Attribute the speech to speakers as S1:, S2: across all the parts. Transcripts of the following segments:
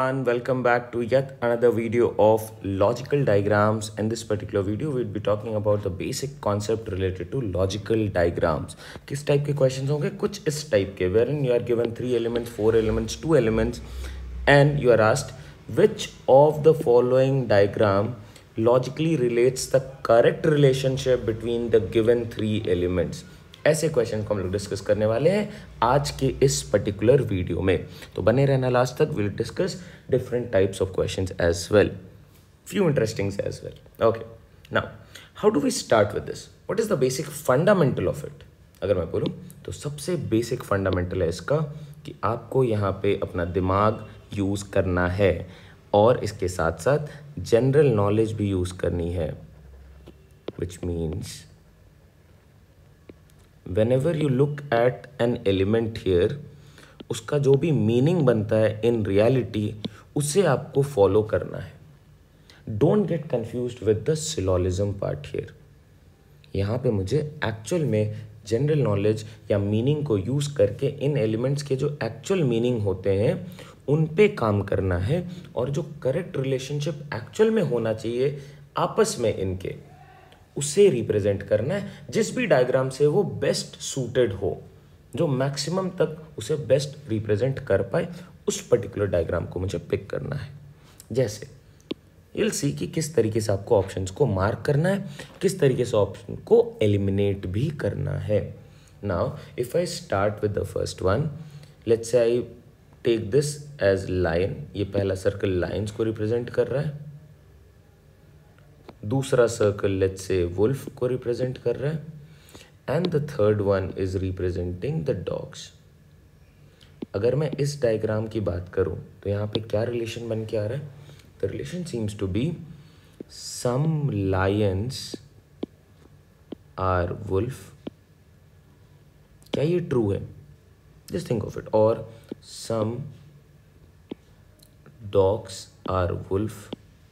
S1: everyone, welcome back to yet another video of logical diagrams. In this particular video we'll be talking about the basic concept related to logical diagrams. किस type के questions होंगे? कुछ इस type के wherein you are given 3 elements, 4 elements, 2 elements and you are asked which of the following diagram logically relates the correct relationship between the given 3 elements. ऐसे question को हम लोग डिस्कस करने वाले हैं आज के इस पर्टिकुलर वीडियो में, तो बने रहना लास्ट तक. Will discuss different types of questions as well, few interesting as well. Okay, now how do we start with this? What is the basic fundamental of it? अगर मैं बोलूँ तो सबसे बेसिक फंडामेंटल है इसका कि आपको यहाँ पे अपना दिमाग यूज़ करना है और इसके साथ साथ जनरल नॉलेज भी यूज़ करनी है, which means whenever you look at an element here, उसका जो भी मीनिंग बनता है इन रियलिटी उसे आपको फॉलो करना है. Don't get confused with the syllogism part here. यहाँ पे मुझे एक्चुअल में जनरल नॉलेज या मीनिंग को यूज़ करके इन एलिमेंट्स के जो एक्चुअल मीनिंग होते हैं उन पे काम करना है और जो करेक्ट रिलेशनशिप एक्चुअल में होना चाहिए आपस में इनके, उसे रिप्रेजेंट करना है. जिस भी डायग्राम से वो बेस्ट सूटेड हो, जो मैक्सिमम तक उसे बेस्ट रिप्रेजेंट कर पाए, उस पर्टिकुलर डायग्राम को मुझे पिक करना है. जैसे you'll सी कि किस तरीके से आपको ऑप्शंस को मार्क करना है, किस तरीके से ऑप्शन को एलिमिनेट भी करना है. Now if I start with the first one, let's say I take this as lion. ये पहला सर्कल लाइंस को रिप्रेजेंट कर रहा है, दूसरा सर्कल लेट्स से वुल्फ को रिप्रेजेंट कर रहा है and the third one is representing the dogs. अगर मैं इस डायग्राम की बात करूं तो यहाँ पे क्या रिलेशन बन के आ रहा है? The relation seems to be some lions are wolf. क्या ये ट्रू है? Just think of it. और some dogs are wolf.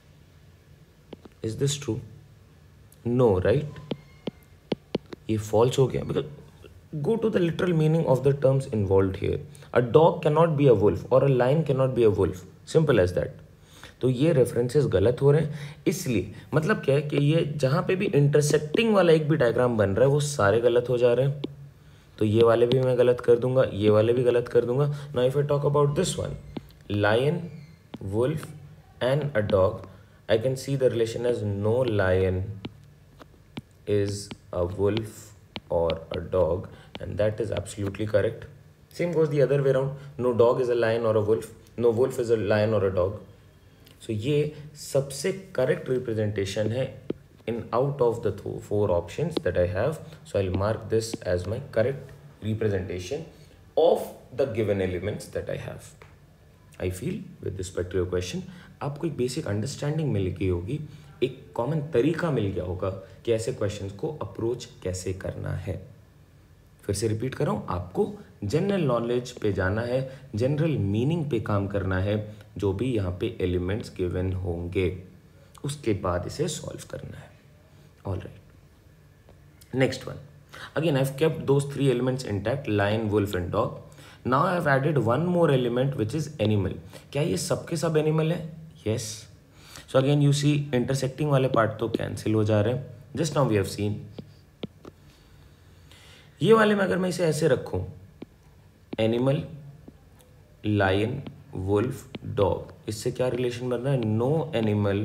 S1: Is this true? No, right? ये false हो गया because go to the literal meaning of the terms involved here. A dog cannot be a wolf or a lion cannot be a wolf. Simple as that. तो ये references गलत हो रहे हैं. इसलिए मतलब क्या है कि ये जहाँ पे भी इंटरसेक्टिंग वाला एक भी डायग्राम बन रहा है वो सारे गलत हो जा रहे हैं. तो ये वाले भी मैं गलत कर दूंगा, ये वाले भी गलत कर दूंगा. Now if I talk about this one, lion, wolf and a dog, I can see the relation as no lion is a wolf or a dog, and that is absolutely correct. Same goes the other way around. No dog is a lion or a wolf. No wolf is a lion or a dog. So ये सबसे correct representation है in out of the four options that I have. So I'll mark this as my correct representation of the given elements that I have. I feel with this particular question आपको एक basic understanding मिल गई होगी, एक common तरीका मिल गया होगा कि ऐसे क्वेश्चंस को अप्रोच कैसे करना है. फिर से रिपीट कर रहा हूँ, आपको जनरल नॉलेज पे जाना है, जनरल मीनिंग पे काम करना है, जो भी यहाँ पे एलिमेंट्स गिवन होंगे उसके बाद इसे सॉल्व करना है. All right, next one. Again I have kept those 3 elements intact, lion, wolf and dog. Now I have added one more element which is animal. क्या ये सबके सब एनिमल है? Yes. So again you see intersecting वाले part तो cancel हो जा रहे हैं. Just now we have seen ये वाले में अगर मैं इसे ऐसे रखूं, एनिमल, लायन, वुल्फ, डॉग, इससे क्या रिलेशन बन रहा है? No animal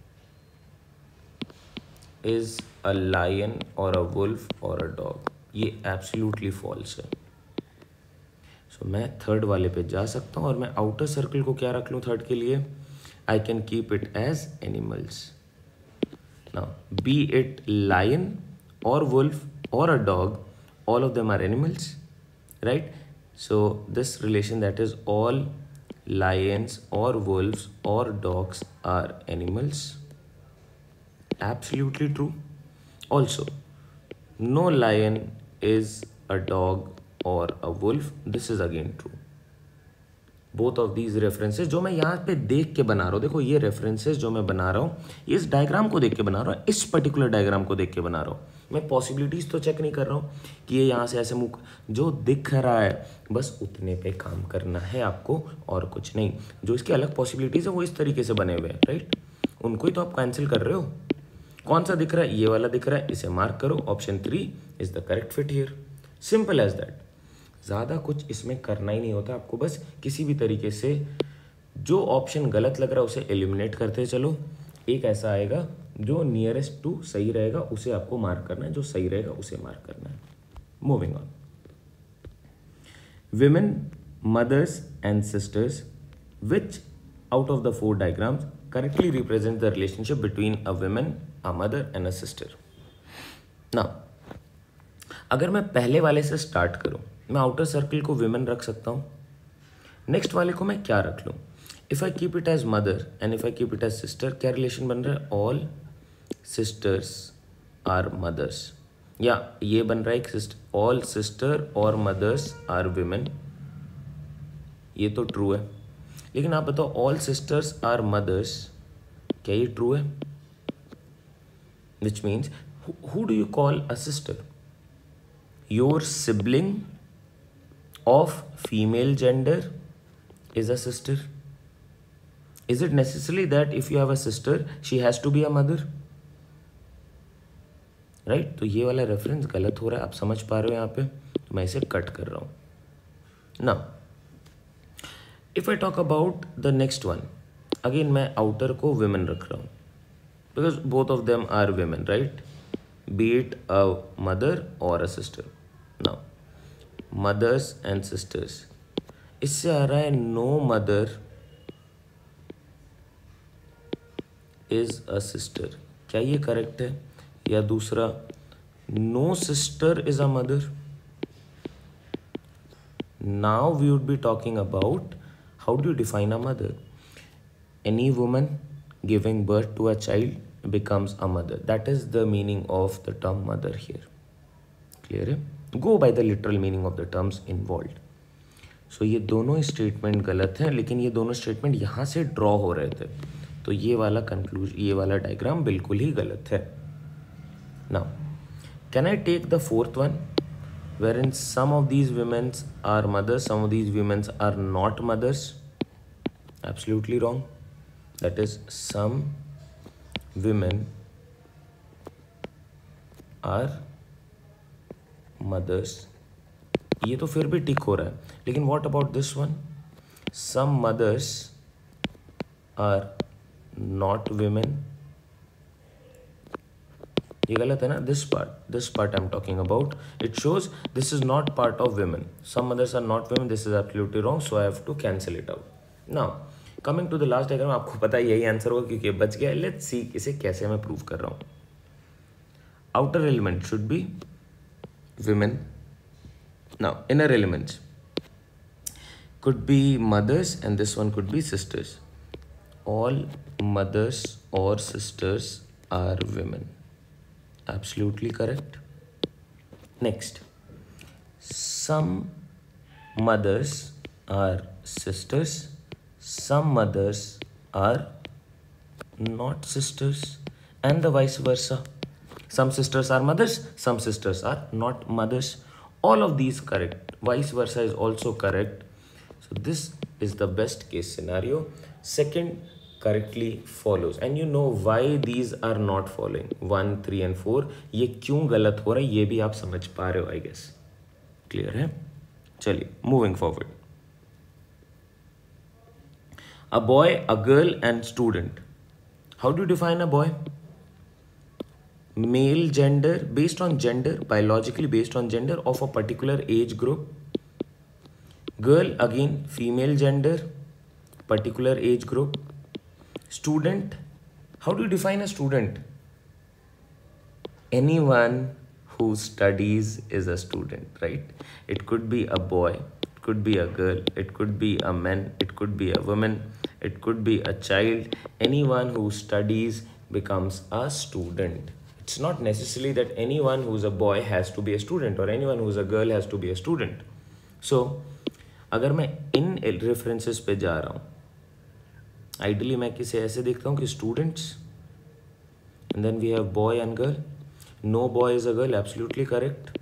S1: is a lion और अ वुल्फ और अ डॉग. ये एब्सोल्युटली फॉल्स है. सो मैं थर्ड वाले पे जा सकता हूं और मैं आउटर सर्कल को क्या रख लूं थर्ड के लिए? I can keep it as animals. Now, be it lion or wolf or a dog, all of them are animals, right? So this relation, that is all lions or wolves or dogs are animals. Absolutely true. Also, no lion is a dog or a wolf. This is again true. Both of these references जो मैं यहाँ पे देख के बना रहा हूँ, देखो ये रेफरेंसेज जो मैं बना रहा हूँ ये इस डायग्राम को देख के बना रहा हूँ, इस पर्टिकुलर डायग्राम को देख के बना रहा हूँ। मैं पॉसिबिलिटीज तो चेक नहीं कर रहा हूँ कि ये यहाँ से ऐसे मुख जो दिख रहा है बस उतने पे काम करना है आपको और कुछ नहीं। जो इसकी अलग पॉसिबिलिटीज है वो इस तरीके से बने हुए हैं, राइट, उनको ही तो आप कैंसिल कर रहे हो। कौन सा दिख रहा है, ये वाला दिख रहा है, इसे मार्क करो, option 3 is the correct fit here. Simple as that. ज़्यादा कुछ इसमें करना ही नहीं होता आपको, बस किसी भी तरीके से जो ऑप्शन गलत लग रहा है उसे एलिमिनेट करते चलो। एक ऐसा आएगा जो नियरेस्ट टू सही रहेगा उसे आपको मार्क करना है, जो सही रहेगा उसे मार्क करना है। Moving on. Women, mothers and sisters, which out of the 4 diagrams correctly represent the relationship between a women, a mother and a sister. ना अगर मैं पहले वाले से स्टार्ट करूं, मैं आउटर सर्कल को विमेन रख सकता हूं। नेक्स्ट वाले को मैं क्या रख लूं? If I keep it as mother and if I keep it as sister, क्या रिलेशन बन रहा है? ऑल सिस्टर्स आर मदर्स, या ये बन रहा है एक ऑल सिस्टर और मदर्स आर विमेन। ये तो ट्रू है, लेकिन आप बताओ ऑल सिस्टर्स आर मदर्स, क्या ये ट्रू है? Which means who do you call a sister? Your sibling of female gender is a sister. Is it necessary that if you have a sister she has to be a mother? Right? तो ये वाला reference गलत हो रहा है, आप समझ पा रहे हो यहाँ पे, तो मैं इसे कट कर रहा हूँ ना। If I talk about the next one, again मैं आउटर को विमेन रख रहा हूँ because both of them are women, right, be it a mother or a sister. Now, mothers and sisters, इससे आ रहा है no mother is a sister. क्या ये करेक्ट है? या दूसरा no sister is a mother? Now we would be talking about how do you define a mother? Any woman giving birth to a child becomes a mother. That is the meaning of the term mother here. Clear है? Go by the literal meaning of the terms involved. So ये दोनों statement गलत हैं, लेकिन ये दोनों statement यहाँ से ड्रॉ हो रहे थे, तो ये वाला कंक्लूजन, ये वाला डायग्राम बिल्कुल ही गलत है। Now, can I take the fourth one, wherein some of these women are mothers, some of these women are not mothers? Absolutely wrong. That is, some women are mothers, ये तो फिर भी टिक हो रहा है, लेकिन what about this one? Some mothers are not women, ये गलत है ना? this part I'm talking about, it shows this is not part of women. Some mothers are not women, this is absolutely wrong, so I have to cancel it out. Now coming to the last diagram, आपको पता है यही answer होगा क्योंकि बच गया। Let's see इसे कैसे मैं प्रूव कर रहा हूँ। Outer element should be women, now inner elements could be mothers and this one could be sisters. All mothers or sisters are women. Absolutely correct. Next, some mothers are sisters, some mothers are not sisters, and the vice versa. Some sisters are mothers, some sisters are not mothers. All of these correct. Vice versa is also correct. So this is the best case scenario. Second correctly follows, and you know why these are not following. 1, 3 and 4 ये क्यों गलत हो रहा है ये भी आप समझ पा रहे हो, I guess. Clear है? चलिए moving forward. A boy, a girl and student. How do you define a boy? Male gender, based on gender, biologically based on gender of a particular age group. Girl, again, female gender, particular age group. Student, how do you define a student? Anyone who studies is a student, right? It could be a boy, it could be a girl, it could be a man, it could be a woman, it could be a child. Anyone who studies becomes a student. It's not necessarily that anyone who's a boy has to be a student or anyone who's a girl has to be a student. So अगर मैं इन references पे जा रहा हूँ, ideally मैं किसे ऐसे देखता हूँ कि students, and then we have boy and girl. No boy is a girl, absolutely correct.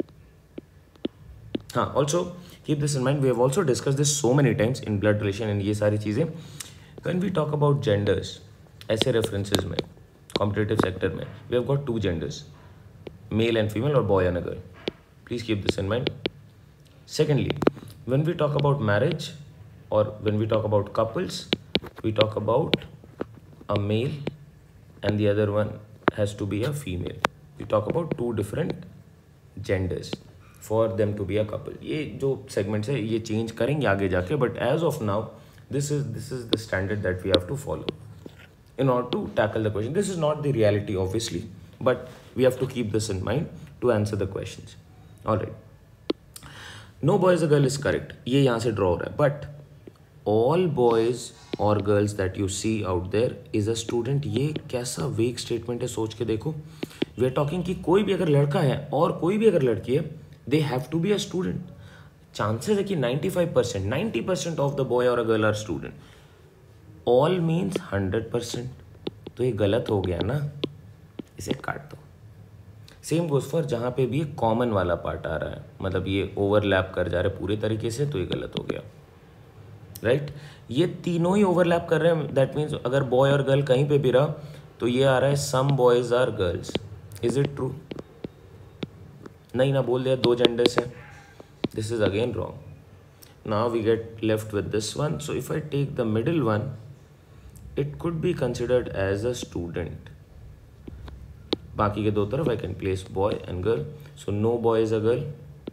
S1: हाँ, also keep this in mind, we have also discuss this so many times in blood relation and ये सारी चीज़ें. When we talk about genders, ऐसे references में competitive sector में we have got 2 genders, male and female और boy and a girl. Please keep this in mind. Secondly, when we talk about marriage or when we talk about couples, we talk about a male and the other one has to be a female. We talk about 2 different genders for them to be a couple. ये जो segments है ये change करेंगे आगे जाके, but as of now this is the standard that we have to follow in order to tackle the question. This is not the reality obviously, but we have to keep this in mind to answer the questions. All right. No boys a girl is correct, ये यहाँ से draw हो रहा है. But all boys और girls that you see out there is a student. ये कैसा वेग स्टेटमेंट है, सोच के देखो. वी आर टॉकिंग कि कोई भी अगर लड़का है और कोई भी अगर लड़की है, they have to be a student. Chances है कि 95%, 90% ऑफ द बॉय और a girl are student. All means 100%. तो ये गलत हो गया ना, इसे काट दो. सेम गोज फॉर जहाँ पे भी एक कॉमन वाला पार्ट आ रहा है, मतलब ये ओवरलैप कर जा रहा है पूरे तरीके से, तो ये गलत हो गया. राइट ये तीनों ही ओवरलैप कर रहे हैं. दैट मीन्स अगर बॉय और गर्ल कहीं पे भी रहा तो ये आ रहा है some boys are girls. Is it true? नहीं ना, बोल दिया 2 genders हैं. This is again wrong. Now we get left with this one. So if I take the middle one, it could be considered as a student. बाकी के 2 तरफ I can place boy and girl. So no boy is a girl,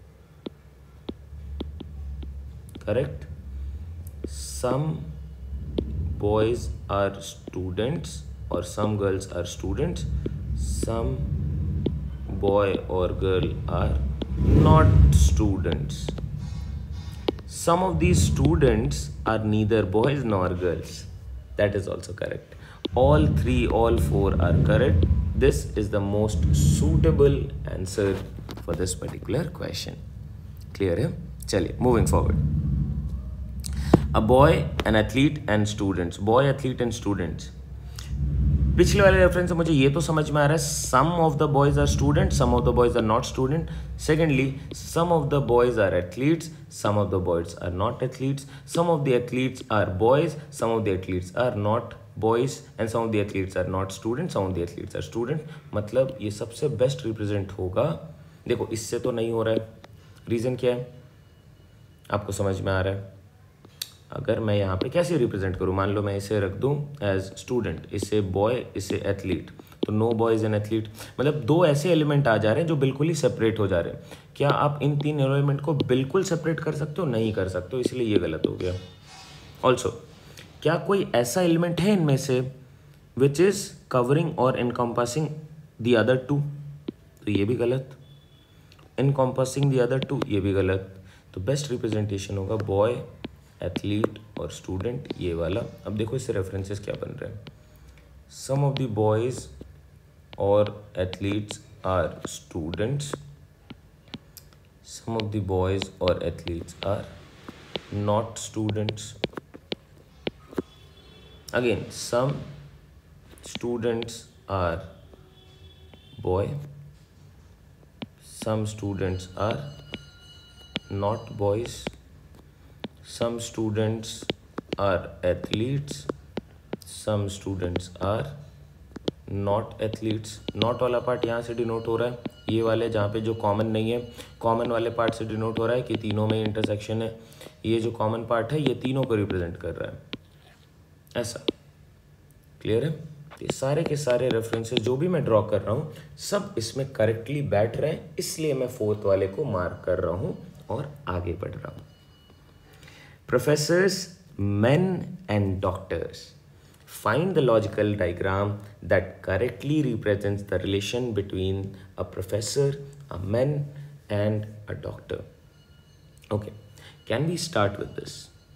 S1: correct. Some boys are students और some girls are students. Some boy और girl are not students. Some of these students are neither boys nor girls. That is also correct. All 3, all 4 are correct. This is the most suitable answer for this particular question. Clear है? चलिए, moving forward. A boy, an athlete and students. Boy, athlete and students. पिछले वाले reference से मुझे ये तो समझ में आ रहा है, some of the boys are student, some of the boys are not student. Secondly, some of the boys are athletes, some of the boys are not athletes. Some of the athletes are boys, some of the athletes are not boys, and some of the athletes are not student, some of the athletes are student. मतलब ये सबसे best represent होगा. देखो इससे तो नहीं हो रहा है. रीज़न क्या है आपको समझ में आ रहा है? अगर मैं यहाँ पे कैसे रिप्रेजेंट करूँ, मान लो मैं इसे रख दूँ एज स्टूडेंट, इसे बॉय, इसे एथलीट, तो नो बॉयज एंड एथलीट. मतलब 2 ऐसे एलिमेंट आ जा रहे हैं जो बिल्कुल ही सेपरेट हो जा रहे हैं. क्या आप इन 3 एलिमेंट को बिल्कुल सेपरेट कर सकते हो? नहीं कर सकते हो, इसलिए ये गलत हो गया. ऑल्सो क्या कोई ऐसा एलिमेंट है इनमें से विच इज़ कवरिंग और एनकम्पासिंग द अदर 2? तो ये भी गलत. एनकम्पासिंग द अदर 2, ये भी गलत. तो बेस्ट रिप्रेजेंटेशन होगा बॉय, एथलीट और स्टूडेंट, ये वाला. अब देखो इससे रेफरेंसेस क्या बन रहे हैं. सम ऑफ द बॉयज और athletes are students, some of the boys और athletes are not students. Again some students are boy, some students are not boys, some students are athletes, some students are not athletes. not वाला part यहाँ से denote हो रहा है. ये वाले जहाँ पे जो कॉमन नहीं है, कॉमन वाले पार्ट से डिनोट हो रहा है कि तीनों में इंटरसेक्शन है. ये जो कॉमन पार्ट है ये तीनों को रिप्रेजेंट कर रहा है. ऐसा क्लियर है? ये सारे के सारे रेफरेंसेस जो भी मैं ड्रॉ कर रहा हूँ सब इसमें करेक्टली बैठ रहे हैं, इसलिए मैं 4th वाले को मार्क कर रहा हूँ और आगे बढ़ रहा हूँ. Professors, men and doctors. Find the logical diagram that correctly represents the relation between a professor, a man and a doctor. Okay, can we start with this?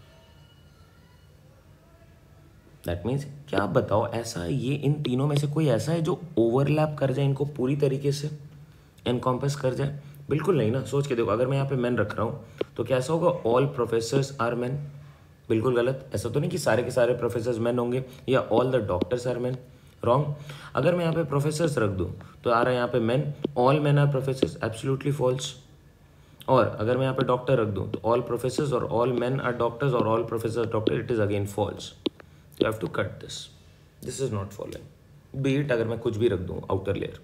S1: That means क्या आप बताओ ऐसा ये इन तीनों में से कोई ऐसा है जो ओवरलैप कर जाए, इनको पूरी तरीके से एनकॉम्पस कर जाए? बिल्कुल नहीं ना, सोच के देखो, अगर मैं यहाँ पे मैन रख रहा हूँ तो क्या ऐसा होगा ऑल प्रोफेसर्स आर मैन? बिल्कुल गलत। ऐसा तो नहीं कि सारे के सारे प्रोफेसर्स मैन होंगे या all the doctors are man, wrong. अगर मैं यहाँ पे प्रोफेसर्स रख दूँ तो आ रहा है यहाँ पे man, all man are professors, absolutely false. और अगर मैं यहाँ पे डॉक्टर रख दूँ तो ऑल प्रोफेसर्स और ऑल मैन आर डॉक्टर्स और all professors doctor, it is again false. You have to cut this is not following. But अगर मैं कुछ भी रख दूँ आउटर लेयर।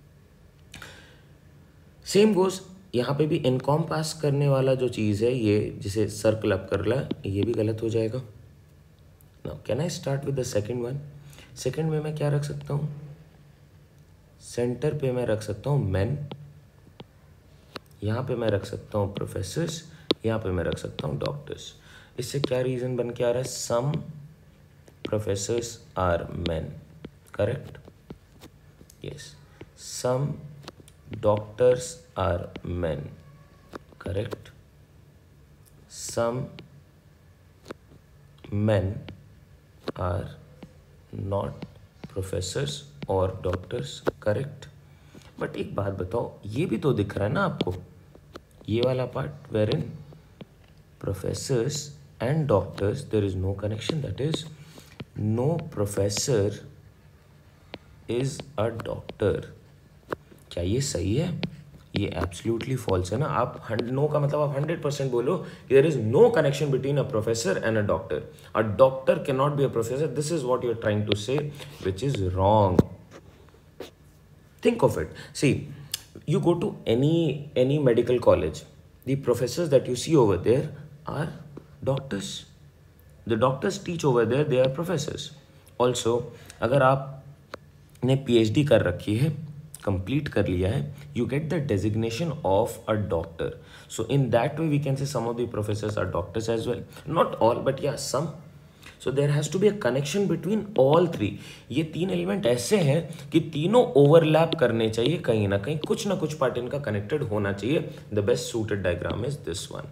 S1: सेम गोज यहाँ पे भी इनकॉम पास करने वाला जो चीज़ है ये जिसे सर्कल अप कर रहा है ये भी गलत हो जाएगा। Now can I start with the second one? Second में मैं क्या रख सकता हूँ? सेंटर पे मैं रख सकता हूँ मैन, यहाँ पे मैं रख सकता हूँ प्रोफेसर्स, यहाँ पे मैं रख सकता हूँ डॉक्टर्स। इससे क्या रीज़न बन के आ रहा है? Some professors are men, correct? Yes. Some doctors are men, correct? Some men are not professors or doctors, correct? But एक बात बताओ, ये भी तो दिख रहा है ना आपको, ये वाला part wherein professors and doctors there is no connection, that is no professor is a doctor. क्या ये सही है? ये एब्सोल्युटली फॉल्स है ना। आप नो का मतलब आप 100% बोलो कि there is no connection between a professor and a doctor. A doctor can not be a professor, this is what you are trying to say, which is wrong. Think of it, see you go to any medical college, the professors that you see over there are doctors. The doctors teach over there, they are professors also. अगर आपने PhD कर रखी है, complete कर लिया है, you get the designation of a doctor. So in that way we can say some of the professors are doctors as well, not all but yeah some. So there has to be a connection between all three. ये तीन element ऐसे हैं कि तीनों overlap करने चाहिए, कहीं ना कहीं कुछ ना कुछ पार्ट इनका कनेक्टेड होना चाहिए। The best suited diagram is this one.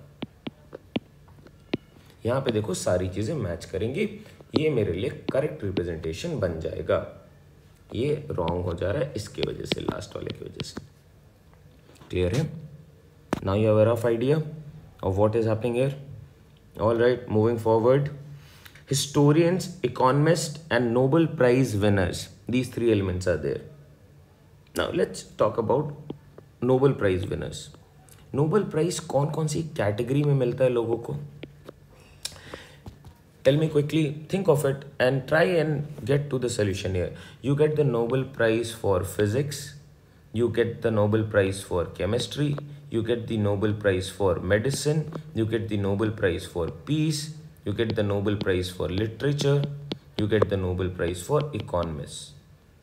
S1: यहाँ पे देखो सारी चीजें मैच करेंगी, ये मेरे लिए करेक्ट रिप्रेजेंटेशन बन जाएगा। ये रॉन्ग हो जा रहा है इसके वजह से, लास्ट वाले की वजह से। क्लियर है? Now you have a rough idea of what is happening here. All right, moving forward. Historians, economists, and Nobel Prize winners. These three elements are there. Now let's talk about Nobel Prize winners. Nobel Prize कौन कौन सी category में मिलता है लोगों को? Tell me quickly, think of it and try and get to the solution here. You get the Nobel Prize for physics, you get the Nobel Prize for chemistry, you get the Nobel Prize for medicine, you get the Nobel Prize for peace, you get the Nobel Prize for literature, you get the Nobel Prize for economists.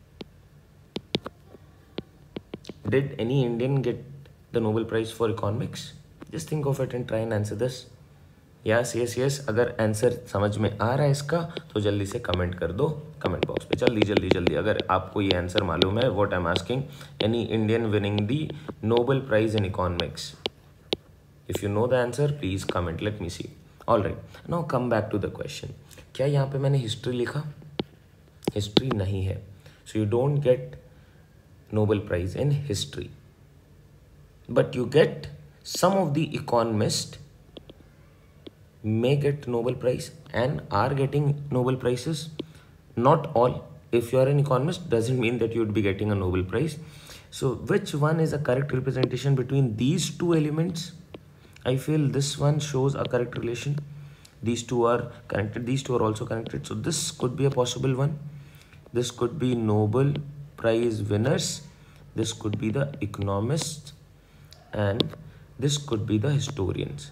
S1: Did any Indian get the Nobel Prize for economics? Just think of it and try and answer this. Yes, yes, yes. अगर answer समझ में आ रहा है इसका तो जल्दी से कमेंट कर दो कमेंट बॉक्स पे, जल्दी जल्दी जल्दी। अगर आपको ये आंसर मालूम है, what I am asking, any Indian winning the Nobel prize in economics? If you know the answer please comment, let me see. All right, now come back to the question. क्या यहाँ पे मैंने history लिखा? History नहीं है, so you don't get Nobel prize in history, but you get some of the economist may get Nobel Prize and are getting Nobel Prizes. Not all. If you are an economist, doesn't mean that you would be getting a Nobel Prize. So which one is a correct representation between these two elements? I feel this one shows a correct relation. These two are connected. These two are also connected. So this could be a possible one. This could be Nobel Prize winners. This could be the economists. And this could be the historians.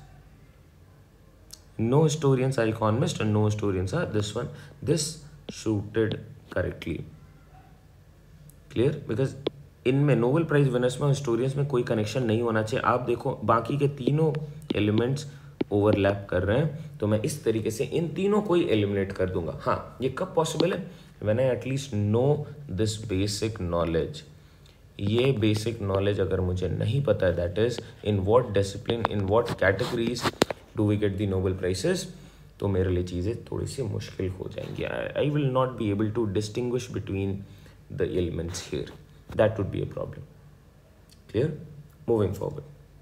S1: No historians are economists and no historians are this one. This suited correctly. Clear? Because इनमें Nobel prize winners में historians में कोई connection नहीं होना चाहिए। आप देखो बाकी के तीनों एलिमेंट्स ओवरलैप कर रहे हैं, तो मैं इस तरीके से इन तीनों को ही एलिमिनेट कर दूंगा। हाँ, ये कब पॉसिबल है? When I at least know this basic knowledge. ये बेसिक नॉलेज अगर मुझे नहीं पता है, that is in what discipline, in what categories do we get the Nobel prizes, तो मेरे लिए चीज़ें थोड़ी सी मुश्किल हो जाएंगी। I will not be able to distinguish between the elements here, that would be a problem. Clear? Moving forward.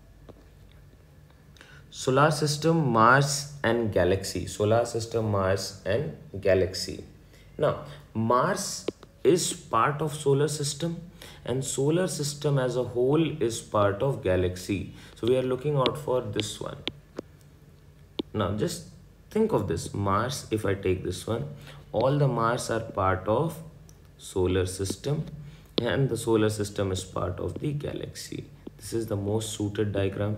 S1: Solar system, Mars and galaxy. Solar system, Mars and galaxy. Now, Mars is part of solar system and solar system as a whole is part of galaxy. So we are looking out for this one. Now just think of this. Mars, if I take this one, all the Mars are part of solar system and the solar system is part of the galaxy. This is the most suited diagram,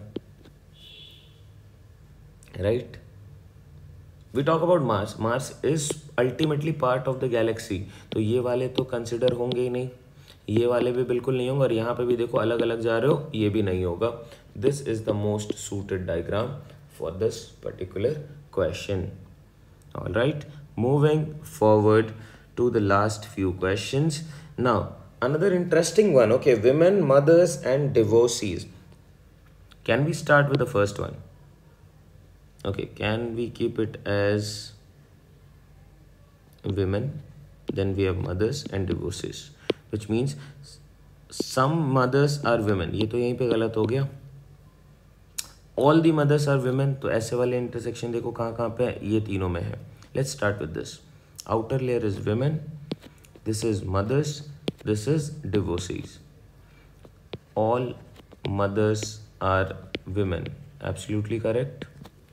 S1: right? We talk about Mars. Mars is ultimately part of the galaxy. तो ये वाले तो consider होंगे ही नहीं, ये वाले भी बिल्कुल नहीं होंगे, और यहाँ पे भी देखो अलग अलग जा रहे हो, ये भी नहीं होगा. This is the most suited diagram for this particular question. All right, moving forward to the last few questions. Now, another interesting one. Okay, women, mothers, and divorcees. Can we start with the first one? Okay, can we keep it as women? Then we have mothers and divorcees, which means some mothers are women. ये तो यहीं पे गलत हो गया. All the mothers are women. तो ऐसे वाले इंटरसेक्शन देखो कहाँ पे है, ये तीनों में है. Let's start with this. Outer layer is women. This is mothers. This is divorcees. All mothers are women. Absolutely correct.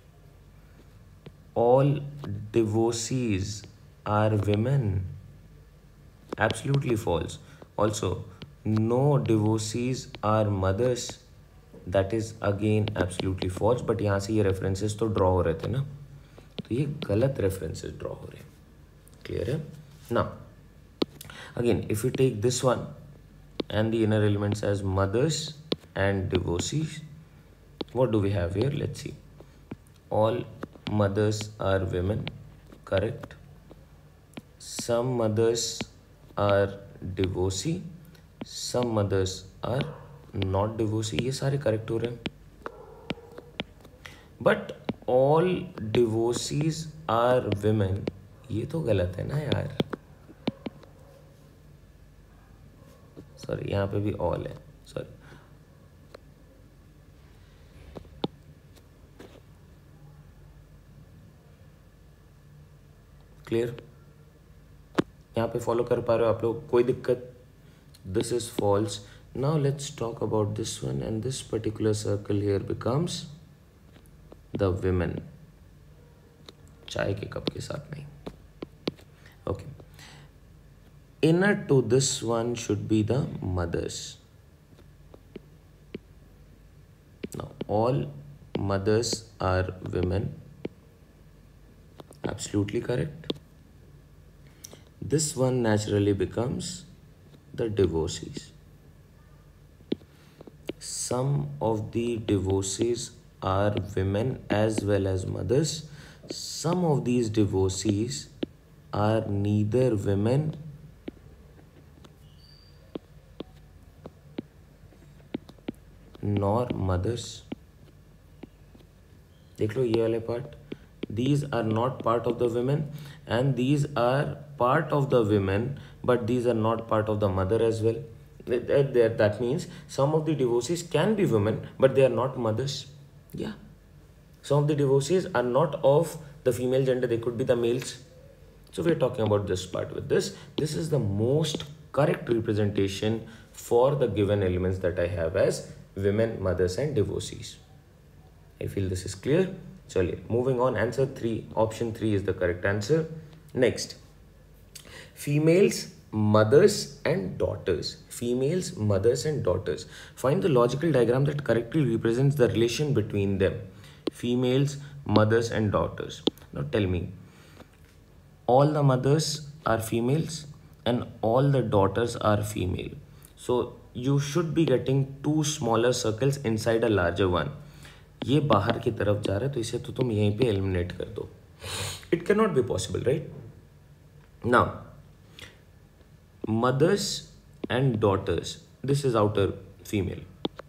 S1: All divorcees are women. Absolutely false. Also, no divorcees are mothers. That is again absolutely false. But यहाँ से ये references तो draw हो रहे थे ना, तो ये गलत references draw हो रहे हैं. Clear है? Now, again, if you take this one and the inner elements as mothers and divorcees, what do we have here? Let's see. All mothers are women. Correct. Some mothers are divorcee. Some mothers are not divorcee. ये सारे correct हो रहे हैं. But all divorcees are women. ये तो गलत है ना यार. Sorry, यहाँ पे भी all है. Sorry. Clear? यहाँ पे फॉलो कर पा रहे हो आप लोग? कोई दिक्कत? This is false. Now let's talk about this one, and this particular circle here becomes the women. चाय के कप के साथ नहीं. Okay. Inner to this one should be the mothers. Now all mothers are women. Absolutely correct. This one naturally becomes the divorcees. Some of the divorcees are women as well as mothers. Some of these divorcees are neither women nor mothers. देख लो ये वाले part. These are not part of the women and these are part of the women, but these are not part of the mother as well. That means some of the divorcees can be women, but they are not mothers. Yeah. Some of the divorcees are not of the female gender. They could be the males. So we're talking about this part with this. This is the most correct representation for the given elements that I have as women, mothers and divorcees. I feel this is clear. Chaliye, moving on. Answer 3. Option 3 is the correct answer. Next. Females, mothers and daughters. Females, mothers and daughters. Find the logical diagram that correctly represents the relation between them. Females, mothers and daughters. Now tell me, all the mothers are females and all the daughters are female. So you should be getting two smaller circles inside a larger one. ये बाहर की तरफ जा रहा है तो इसे तो तुम यहीं पे एलिमिनेट कर दो. It cannot be possible, right? Now, mothers and daughters. This is outer female.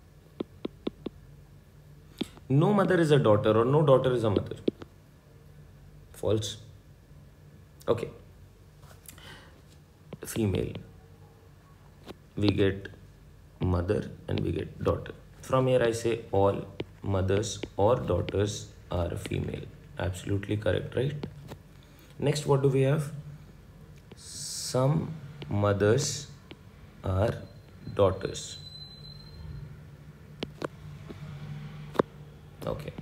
S1: No mother is a daughter or no daughter is a mother. False. Okay. Female. We get mother and we get daughter. From here I say all mothers or daughters are female. Absolutely correct, right? Next, what do we have? Some mothers are daughters. Okay.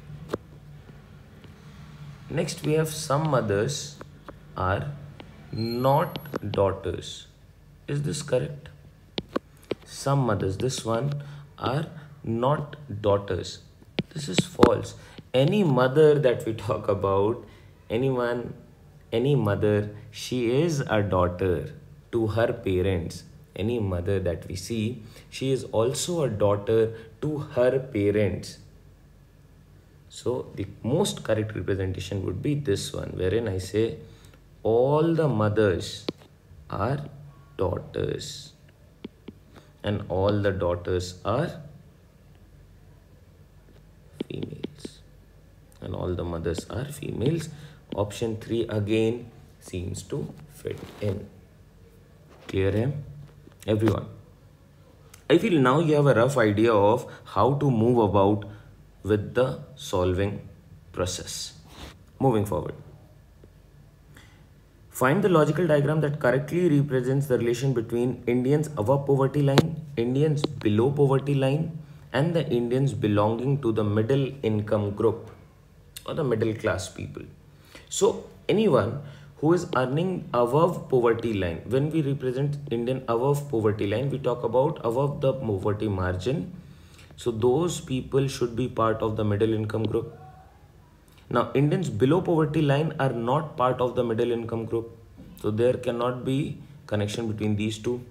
S1: Next, we have some mothers are not daughters. Is this correct? Some mothers, this one, are not daughters. This is false. Any mother that we talk about, any mother, she is a daughter to her parents. Any mother that we see, she is also a daughter to her parents. So the most correct representation would be this one, wherein I say all the mothers are daughters and all the daughters are females and all the mothers are females. Option 3 again seems to fit in. Clear hai? Everyone, I feel now you have a rough idea of how to move about with the solving process. Moving forward. Find the logical diagram that correctly represents the relation between Indians above poverty line, Indians below poverty line, and the Indians belonging to the middle income group or the middle class people. So anyone who is earning above poverty line, when we represent Indian above poverty line, we talk about above the poverty margin. So those people should be part of the middle income group. Now, Indians below poverty line are not part of the middle income group. So there cannot be connection between these two.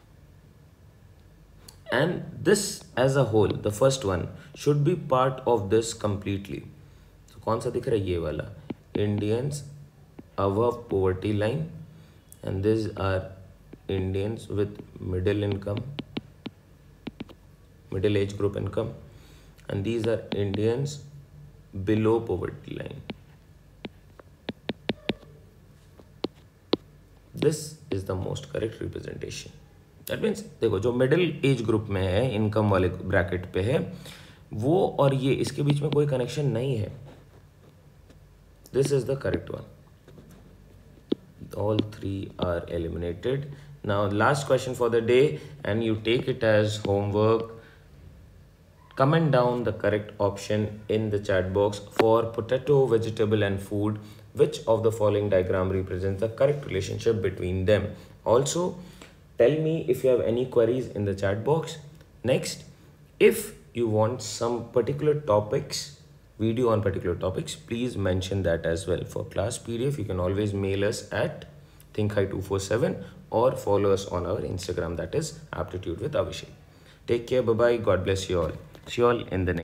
S1: And this as a whole, the first one, should be part of this completely. So कौन सा दिख रहा है? ये वाला. Indians above poverty line, and these are Indians with middle income, middle age group income, and these are Indians below poverty line. This is the most correct representation. That means देखो जो middle age group में है, income वाले bracket पे है, वो और ये इसके बीच में कोई कनेक्शन नहीं है. This is the correct one. All three are eliminated. Now last question for the day, and you take it as homework. Comment down the correct option in the chat box for potato, vegetable and food. Which of the following diagram represents the correct relationship between them? Also, tell me if you have any queries in the chat box. Next, if you want some particular topics, video on particular topics, please mention that as well. For class PDF, you can always mail us at thinkhigh247 or follow us on our Instagram, that is Aptitude with Avishek. Take care, bye-bye, God bless you all. See you all in the next.